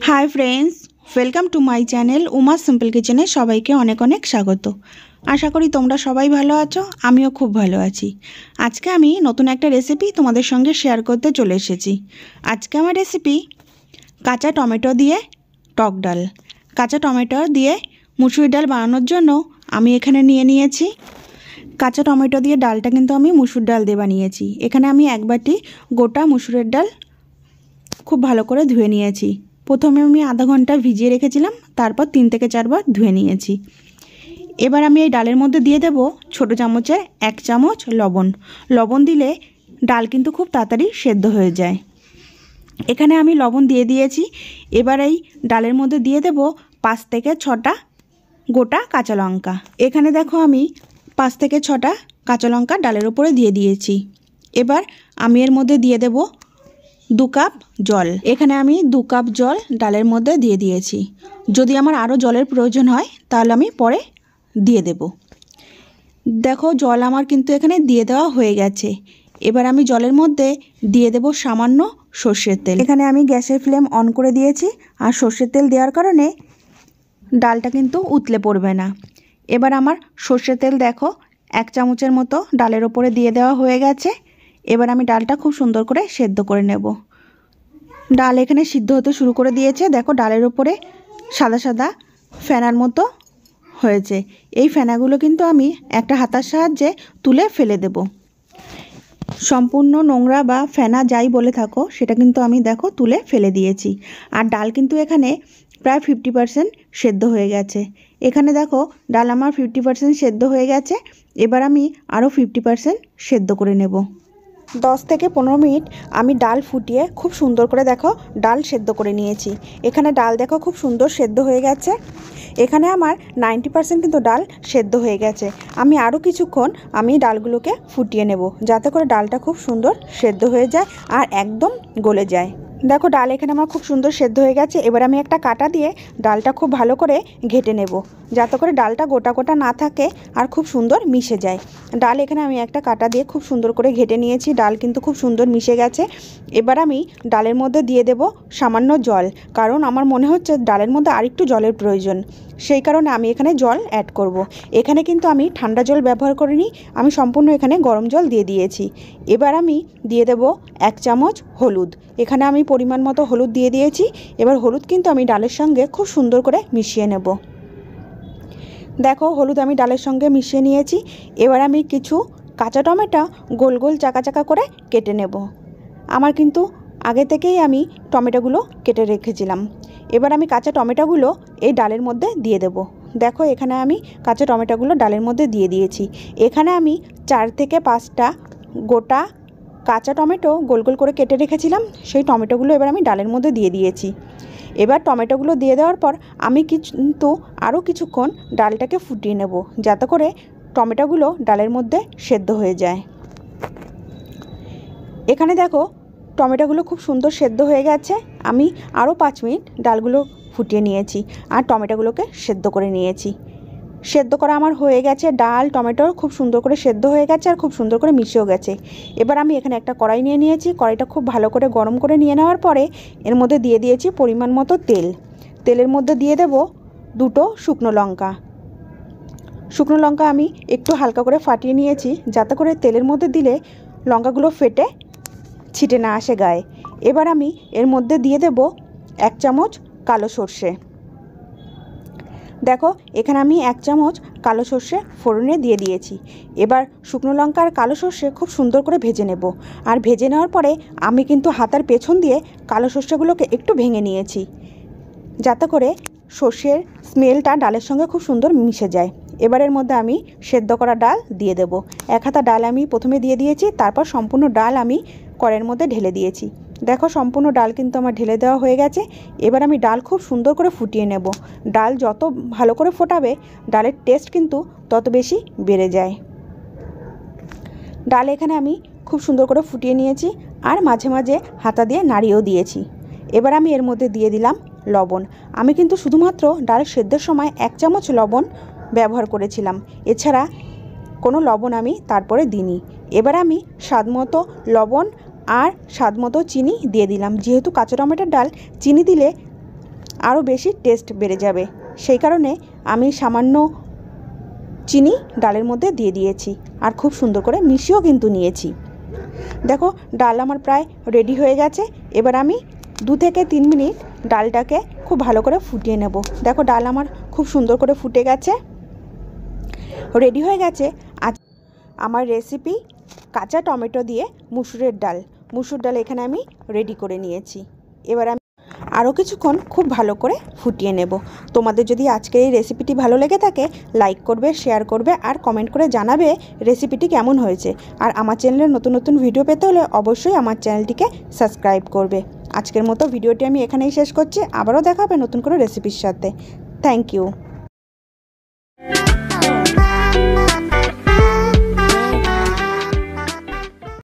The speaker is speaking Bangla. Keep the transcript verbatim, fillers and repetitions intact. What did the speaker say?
High friends welcome to my channel Uma simple किचेने सबाइके अनेक अनेक स्वागत। आशा करी तोमरा सबाई भालो आछो, आमिओ खूब भालो आछि। आजके आमी नतून एकटा रेसिपि तोमादेर संगे शेयर करते चले एसेछि। आजके आमार रेसिपि काँचा टमेटो दिए टक डाल। काँचा टमेटो दिए मुसुर डाल बानानोर जोन्नो आमी एखाने निये नियेछि काँचा टमेटो दिए डालटा किन्तु आमी मुसुर डाल दिए बानिয়েছি। एखाने आमी एक बाटी गोटा मुसुरेर डाल खूब भालो करे धुए नियेछि। प्रथमे आमी आधा घंटा भिजिए रेखेছিলাম, तारपर तीन থেকে चार बार धुए नियेछि। एबार आमी এই ডালের মধ্যে দিয়ে দেব ছোট চামচের এক চামচ লবণ। লবণ দিলে ডাল কিন্তু খুব তাড়াতাড়ি সেদ্ধ হয়ে যায়। এখানে আমি লবণ দিয়ে দিয়েছি। এবার এই ডালের মধ্যে দিয়ে দেব পাঁচ থেকে ছটা গোটা কাঁচা লঙ্কা। এখানে দেখো আমি পাঁচ থেকে ছটা কাঁচা লঙ্কা ডালের উপরে দিয়ে দিয়েছি। এবার আমি এর মধ্যে দিয়ে দেব दो कप जल। एखाने आमी दो कप जल डालेर मध्य दिए दिएछि। यदि आमार आरो जलेर प्रयोजन हय ताहले आमी परे दिए देब। देखो जल आमार किन्तु एखाने दिए देওয়া हये गेছে। एबार आमी जलेर मध्य दिए देब सामान्य सर्षेर तेल। एखाने आमी ग्यासेर फ्लेम अन करे दिएछि आर सर्षेर तेल देওয়ার कारणे डालटा किन्तु उतले पड़बे ना। एबार आमार सर्षेर तेल देखो एक चामचेर मतो डालेर उपरे दिए देওয়া हये गेছে। एबार आमी डालटा खूब सुंदर करे सेদ্ধ करे नेब। डाल एखाने सिद्ध होते शुरू करे दिएছে। देखो डालेर उपरे सादा सादा फेनार मतो हयेছে। এই फेनागुलो किन्तु आमी एकटा हातार साहाज्ये तुले फेले देब। सम्पूर्ण नोंगरा बा फेना যাই বলে থাকো সেটা কিন্তু আমি দেখো তুলে ফেলে দিয়েছি। আর ডাল কিন্তু এখানে প্রায় फिफ्टी पार्सेंट সেদ্ধ হয়ে গেছে। এখানে দেখো ডাল আমার फिफ्टी पार्सेंट সেদ্ধ হয়ে গেছে। এবার আমি আরো फिफ्टी पार्सेंट সেদ্ধ করে নেব। दस থেকে पंद्रह मिनट आमी डाल फुटिए खूब सुंदर करे देखो डाल सेদ্ধ करे निয়েছি। एखाने डाल देखो खूब सुंदर सेদ্ধ হয়ে গেছে। एखाने आमार नाइनटी पार्सेंट किन्तु डाल सेদ্ধ হয়ে গেছে। आमी आरो किछुक्षण आमी डालगुलोके फुटिए नेब जाते करे डालटा खूब सुंदर सेদ্ধ হয়ে যায় আর একদম গলে যায়। देखो डाल एखाने आमार खूब सुंदर सेদ্ধ হয়ে গেছে। এবার আমি একটা কাঁটা দিয়ে ডালটা খুব ভালো করে ঘেটে নেব যাতে করে ডালটা গোটা গোটা না থাকে আর খুব সুন্দর মিশে যায়। ডাল এখানে আমি একটা কাঁটা দিয়ে খুব সুন্দর করে ঘেটে নিয়েছি। ডাল কিন্তু খুব সুন্দর মিশে গেছে। এবার আমি ডালের মধ্যে দিয়ে দেব সামান্য জল, কারণ আমার মনে হচ্ছে ডালের মধ্যে আরেকটু জলের প্রয়োজন। সেই কারণে আমি এখানে জল অ্যাড করব। এখানে কিন্তু আমি ঠান্ডা জল ব্যবহার করিনি, আমি সম্পূর্ণ এখানে গরম জল দিয়ে দিয়েছি। এবার আমি দিয়ে দেব এক চামচ হলুদ। এখানে আমি পরিমাণ মতো হলুদ দিয়ে দিয়েছি। এবার হলুদ কিন্তু আমি ডালের সঙ্গে খুব সুন্দর করে মিশিয়ে নেব। দেখো হলুদ আমি ডালের সঙ্গে মিশিয়ে নিয়েছি। এবার আমি কিছু কাঁচা টমেটো গোল গোল চাকা চাকা করে কেটে নেব। আমার কিন্তু আগে থেকেই আমি টমেটোগুলো কেটে রেখেছিলাম। এবার আমি কাঁচা টমেটোগুলো এই ডালের মধ্যে দিয়ে দেব। দেখো এখানে আমি কাঁচা টমেটোগুলো ডালের মধ্যে দিয়ে দিয়েছি। এখানে আমি চার থেকে পাঁচটা গোটা কাঁচা টমেটো গোল গোল করে কেটে রেখেছিলাম, সেই টমেটোগুলো এবার আমি ডালের মধ্যে দিয়ে দিয়েছি। এবার টমেটোগুলো দিয়ে দেওয়ার পর আমি কিন্তু আরও কিছুক্ষণ ডালটাকে ফুটিয়ে নেব যাতে করে টমেটোগুলো ডালের মধ্যে সেদ্ধ হয়ে যায়। এখানে দেখো টমেটোগুলো খুব সুন্দর সেদ্ধ হয়ে গেছে। আমি আরও পাঁচ মিনিট ডালগুলো ফুটিয়ে নিয়েছি আর টমেটোগুলোকে সেদ্ধ করে নিয়েছি। সেদ্ধ করা আমার হয়ে গেছে। ডাল টমেটো খুব সুন্দর করে সেদ্ধ হয়ে গেছে আর খুব সুন্দর করে মিশেও গেছে। এবার আমি এখানে একটা কড়াই নিয়ে নিয়েছি। কড়াইটা খুব ভালো করে গরম করে নিয়ে নেওয়ার পরে এর মধ্যে দিয়ে দিয়েছি পরিমাণ মতো তেল। তেলের মধ্যে দিয়ে দেব দুটো শুকনো লঙ্কা। শুকনো লঙ্কা আমি একটু হালকা করে ফাটিয়ে নিয়েছি যাতে করে তেলের মধ্যে দিলে লঙ্কাগুলো ফেটে ছিটে না আসে গায়ে। এবার আমি এর মধ্যে দিয়ে দেব এক চামচ কালো সর্ষে। দেখো এখানে আমি এক চামচ কালো সর্ষে ফোড়নে দিয়ে দিয়েছি। এবার শুকনো লঙ্কা আর কালো সর্ষে খুব সুন্দর করে ভেজে নেব। আর ভেজে নেওয়ার পরে আমি কিন্তু হাতার পেছন দিয়ে কালো সর্ষেগুলোকে একটু ভেঙে নিয়েছি যাতে করে সর্ষের স্মেলটা ডালের সঙ্গে খুব সুন্দর মিশে যায়। এবারের মধ্যে আমি সেদ্ধ করা ডাল দিয়ে দেব। এক হাতা ডাল আমি প্রথমে দিয়ে দিয়েছি, তারপর সম্পূর্ণ ডাল আমি কড়াইয়ের মধ্যে ঢেলে দিয়েছি। দেখো সম্পূর্ণ ডাল কিন্তু আমার ঢেলে দেওয়া হয়ে গেছে। এবার আমি ডাল খুব সুন্দর করে ফুটিয়ে নেব। ডাল যত ভালো করে ফোটাবে ডালের টেস্ট কিন্তু তত বেশি বেড়ে যায়। ডাল এখানে আমি খুব সুন্দর করে ফুটিয়ে নিয়েছি আর মাঝে মাঝে হাতা দিয়ে নাড়িয়েও দিয়েছি। এবার আমি এর মধ্যে দিয়ে দিলাম লবণ। আমি কিন্তু শুধুমাত্র ডাল সেদ্ধের সময় এক চামচ লবণ ব্যবহার করেছিলাম, এছাড়া কোনো লবণ আমি তারপরে দিইনি। এবার আমি স্বাদমতো লবণ আর স্বাদমতো চিনি দিয়ে দিলাম। যেহেতু কাঁচা টমেটোর ডাল চিনি দিলে আরও বেশি টেস্ট বেড়ে যাবে। সেই কারণে আমি সামান্য চিনি ডালের মধ্যে দিয়ে দিয়েছি আর খুব সুন্দর করে মিশিয়েও কিন্তু নিয়েছি। দেখো ডাল আমার প্রায় রেডি হয়ে গেছে। এবার আমি দু থেকে তিন মিনিট ডালটাকে খুব ভালো করে ফুটিয়ে নেব। দেখো ডাল আমার খুব সুন্দর করে ফুটে গেছে, রেডি হয়ে গেছে। আজ আমার রেসিপি কাঁচা টমেটো দিয়ে মুসুরের ডাল। মুসুর ডাল এখানে আমি রেডি করে নিয়েছি। এবার আমি আরও কিছুক্ষণ খুব ভালো করে ফুটিয়ে নেব। তোমাদের যদি আজকের এই রেসিপিটি ভালো লেগে থাকে লাইক করবে, শেয়ার করবে আর কমেন্ট করে জানাবে রেসিপিটি কেমন হয়েছে। আর আমার চ্যানেলে নতুন নতুন ভিডিও পেতে হলে অবশ্যই আমার চ্যানেলটিকে সাবস্ক্রাইব করবে। আজকের মতো ভিডিওটি আমি এখানেই শেষ করছি। আবারও দেখা হবে নতুন করে রেসিপির সাথে। Thank you.